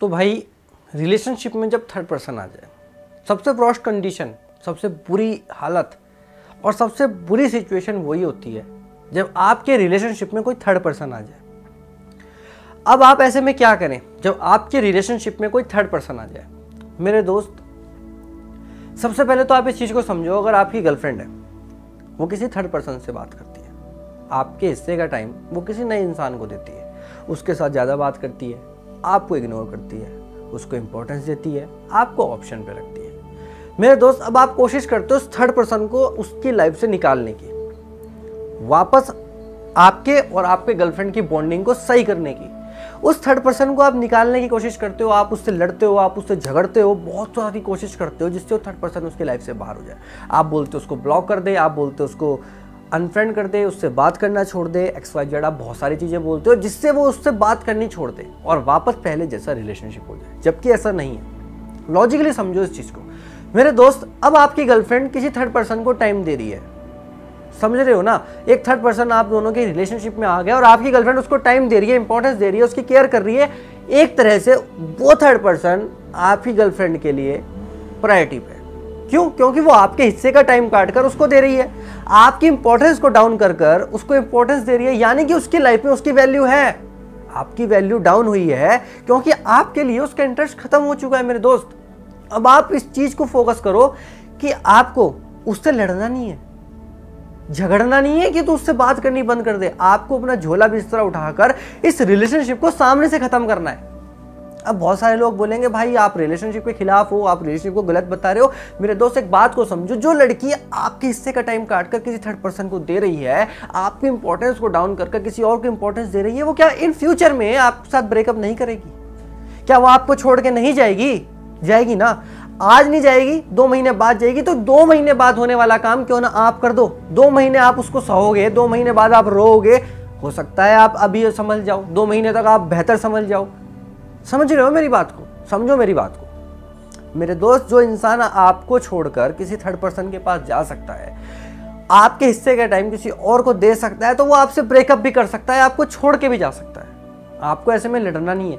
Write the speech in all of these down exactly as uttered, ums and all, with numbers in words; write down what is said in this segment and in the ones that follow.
तो भाई रिलेशनशिप में जब थर्ड पर्सन आ जाए, सबसे वर्स्ट कंडीशन, सबसे बुरी हालत और सबसे बुरी सिचुएशन वही होती है जब आपके रिलेशनशिप में कोई थर्ड पर्सन आ जाए। अब आप ऐसे में क्या करें जब आपके रिलेशनशिप में कोई थर्ड पर्सन आ जाए? मेरे दोस्त, सबसे पहले तो आप इस चीज़ को समझो, अगर आपकी गर्लफ्रेंड है, वो किसी थर्ड पर्सन से बात करती है, आपके हिस्से का टाइम वो किसी नए इंसान को देती है, उसके साथ ज़्यादा बात करती है, आपको इग्नोर करती है, उसको इम्पोर्टेंस देती है, आपको ऑप्शन पे रखती है। मेरे दोस्त, अब आप कोशिश करते हो उस थर्ड पर्सन को उसकी लाइफ से निकालने की, वापस आपके और आपके गर्लफ्रेंड की बॉन्डिंग को सही करने की। उस थर्ड पर्सन को आप निकालने की कोशिश करते हो, आप उससे लड़ते हो, आप उससे झगड़ते हो, बहुत सारी कोशिश करते हो जिससे वो थर्ड पर्सन उसकी लाइफ से बाहर हो जाए। आप बोलते हो उसको ब्लॉक कर दे, आप बोलते हो उसको अनफ्रेंड कर दे, उससे बात करना छोड़ दे, एक्स वाई जेड, आप बहुत सारी चीज़ें बोलते हो जिससे वो उससे बात करनी छोड़ दे और वापस पहले जैसा रिलेशनशिप हो जाए, जबकि ऐसा नहीं है। लॉजिकली समझो इस चीज़ को मेरे दोस्त। अब आपकी गर्लफ्रेंड किसी थर्ड पर्सन को टाइम दे रही है, समझ रहे हो ना? एक थर्ड पर्सन आप दोनों के रिलेशनशिप में आ गया और आपकी गर्लफ्रेंड उसको टाइम दे रही है, इंपॉर्टेंस दे रही है, उसकी केयर कर रही है। एक तरह से वो थर्ड पर्सन आपकी गर्लफ्रेंड के लिए प्रायोरिटी पे। क्यों? क्योंकि वो आपके हिस्से का टाइम काट कर उसको दे रही है, आपकी इंपॉर्टेंस को डाउन कर कर उसको इंपॉर्टेंस दे रही है, यानी कि उसकी लाइफ में उसकी वैल्यू है। आपकी वैल्यू डाउन हुई है क्योंकि आपके लिए उसका इंटरेस्ट खत्म हो चुका है मेरे दोस्त। अब आप इस चीज को फोकस करो कि आपको उससे लड़ना नहीं है, झगड़ना नहीं है कि तू उससे बात करनी बंद कर दे। आपको अपना झोला बिस्तरा उठाकर इस रिलेशनशिप को सामने से खत्म करना है। अब बहुत सारे लोग बोलेंगे भाई आप रिलेशनशिप के खिलाफ हो, आप रिलेशनशिप को गलत बता रहे हो। मेरे दोस्त, एक बात को समझो, जो लड़की आपके हिस्से का टाइम काट कर किसी थर्ड पर्सन को दे रही है, आपकी इंपॉर्टेंस को डाउन कर कर किसी और को इंपॉर्टेंस दे रही है, वो क्या इन फ्यूचर में आपके साथ ब्रेकअप नहीं करेगी? क्या वो आपको छोड़ के नहीं जाएगी? जाएगी ना। आज नहीं जाएगी, दो महीने बाद जाएगी, तो दो महीने बाद होने वाला काम क्यों ना आप कर दो। दो महीने आप उसको सहोगे, दो महीने बाद आप रोओगे, हो सकता है आप अभी समझ जाओ, दो महीने तक आप बेहतर समझ जाओ। समझ रहे हो मेरी बात को? समझो मेरी बात को मेरे दोस्त। जो इंसान आपको छोड़कर किसी थर्ड पर्सन के पास जा सकता है, आपके हिस्से का टाइम किसी और को दे सकता है, तो वो आपसे ब्रेकअप भी कर सकता है, आपको छोड़ के भी जा सकता है। आपको ऐसे में लड़ना नहीं है,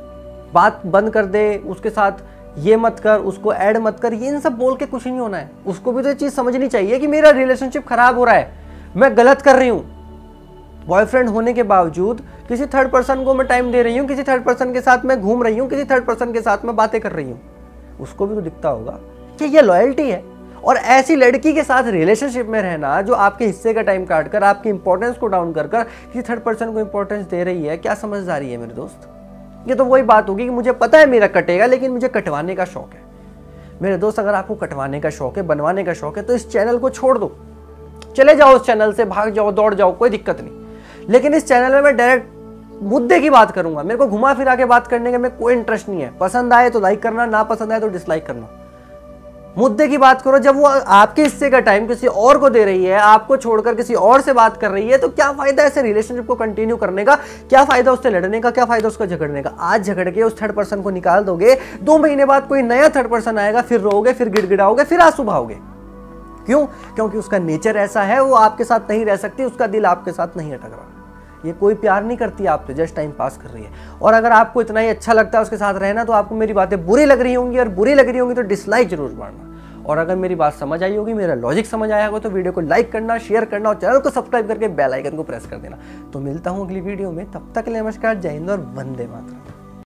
बात बंद कर दे, उसके साथ ये मत कर, उसको ऐड मत कर, ये इन सब बोल के कुछ नहीं होना है। उसको भी तो ये चीज समझनी चाहिए कि मेरा रिलेशनशिप खराब हो रहा है, मैं गलत कर रही हूं। बॉयफ्रेंड होने के बावजूद किसी थर्ड पर्सन को मैं टाइम दे रही हूँ, किसी थर्ड पर्सन के साथ मैं घूम रही हूँ, किसी थर्ड पर्सन के साथ मैं बातें कर रही हूँ। उसको भी तो दिखता होगा कि ये लॉयल्टी है। और ऐसी लड़की के साथ रिलेशनशिप में रहना जो आपके हिस्से का टाइम काट कर, आपकी इंपॉर्टेंस को डाउन कर कर किसी थर्ड पर्सन को इंपॉर्टेंस दे रही है, क्या समझदारी है मेरे दोस्त? ये तो वही बात होगी कि मुझे पता है मेरा कटेगा, लेकिन मुझे कटवाने का शौक है। मेरे दोस्त, अगर आपको कटवाने का शौक है, बनवाने का शौक है, तो इस चैनल को छोड़ दो, चले जाओ उस चैनल से, भाग जाओ, दौड़ जाओ, कोई दिक्कत नहीं। लेकिन इस चैनल में मैं डायरेक्ट मुद्दे की बात करूंगा। मेरे को घुमा फिरा के बात करने का में कोई इंटरेस्ट नहीं है। पसंद आए तो लाइक करना, ना पसंद आए तो डिसलाइक करना। मुद्दे की बात करो। जब वो आपके हिस्से का टाइम किसी और को दे रही है, आपको छोड़कर किसी और से बात कर रही है, तो क्या फायदा ऐसे रिलेशनशिप को कंटिन्यू करने का? क्या फायदा उससे लड़ने का? क्या फायदा उसका झगड़ने का? आज झगड़ के उस थर्ड पर्सन को निकाल दोगे, दो महीने बाद कोई नया थर्ड पर्सन आएगा, फिर रोओगे, फिर गिड़गिड़ाओगे, फिर आंसू बहाओगे। क्यों? क्योंकि उसका नेचर ऐसा है, वो आपके साथ नहीं रह सकती, उसका दिल आपके साथ नहीं अटक रहा। ये कोई प्यार नहीं करती आपसे, जस्ट टाइम पास कर रही है। और अगर आपको इतना ही अच्छा लगता है उसके साथ रहना, तो आपको मेरी बातें बुरी लग रही होंगी, और बुरी लग रही होंगी तो डिसलाइक जरूर मारना। और अगर मेरी बात समझ आई होगी, मेरा लॉजिक समझ आया होगा, तो वीडियो को लाइक करना, शेयर करना और चैनल को सब्सक्राइब करके बेल आइकन को प्रेस कर देना। तो मिलता हूँ अगली वीडियो में, तब तक के लिए नमस्कार, जय हिंद और वंदे मातरम।